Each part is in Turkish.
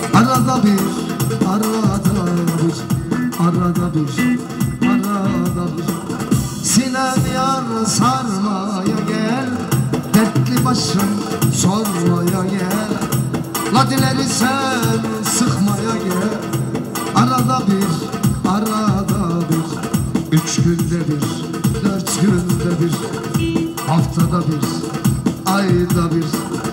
Arada bir, arada bir, arada bir, arada bir sinem yar sarmaya gel, dertli başım sormaya gel. Ladileri sen sıkmaya gel. Arada bir, arada bir, 3 günde bir, 4 günde bir, haftada bir, ayda bir.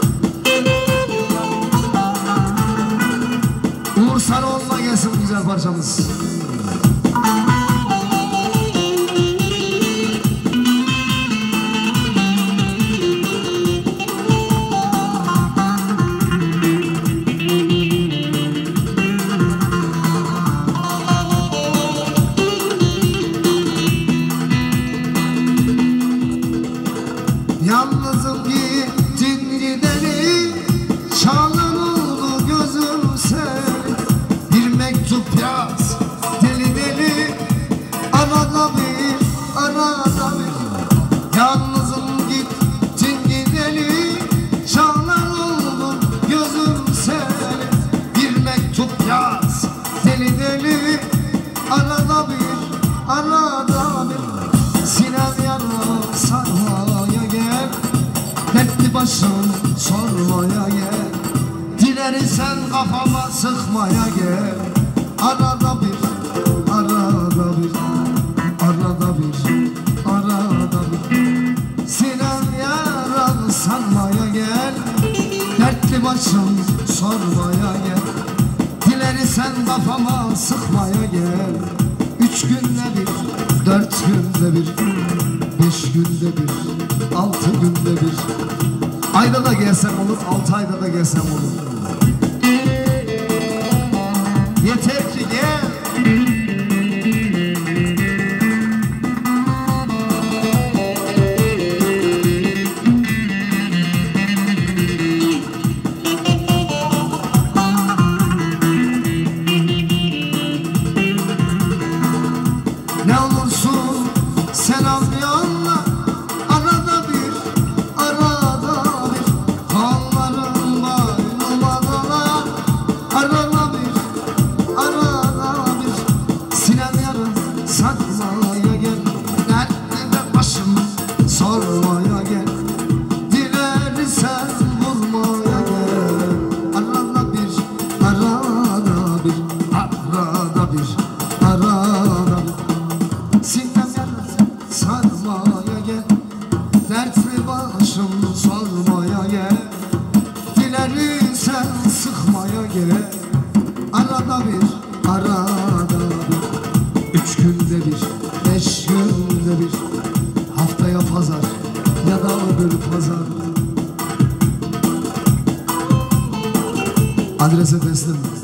Uğur Sarıoğlu'na gelsin güzel parçamız. Yalnızım gittin gideri, çağlar oldu gözüm seni. Bir mektup yaz deli deli, arada bir, arada bir. Yalnızım gittin gideri, çağlar oldu gözüm seni. Bir mektup yaz deli deli, arada bir, arada bir. Sinem yana sarmaya gel, dertli başım sormaya gel. Dilersen kafama sıkmaya gel. Arada bir, arada bir, arada bir, arada bir. Sinem yaran sarmaya gel, dertli başım sormaya gel. Dilersen kafama sıkmaya gel. 3 günde bir, 4 günde bir, 5 günde bir, 6 günde bir, ayda da gelsem olur, 6 ayda da gelsem olur. Yeter ki gel. Ne olursun selam yolla, arada bir, arada bir. Kollarım boynuma dolar, arada bir, arada bir. Sinem yarın sarmaya gel, dertli başım sormaya gel. Dilersen vurmaya gel. Arada bir, arada bir, arada bir, arada bir. Sinem yarın sarmaya gel, dertli başım sormaya gel. Dilersen sıkmaya gel. Arada bir, arada bir, 3 günde bir, 5 günde bir, haftaya pazar ya da öbür pazar. Adrese teslim.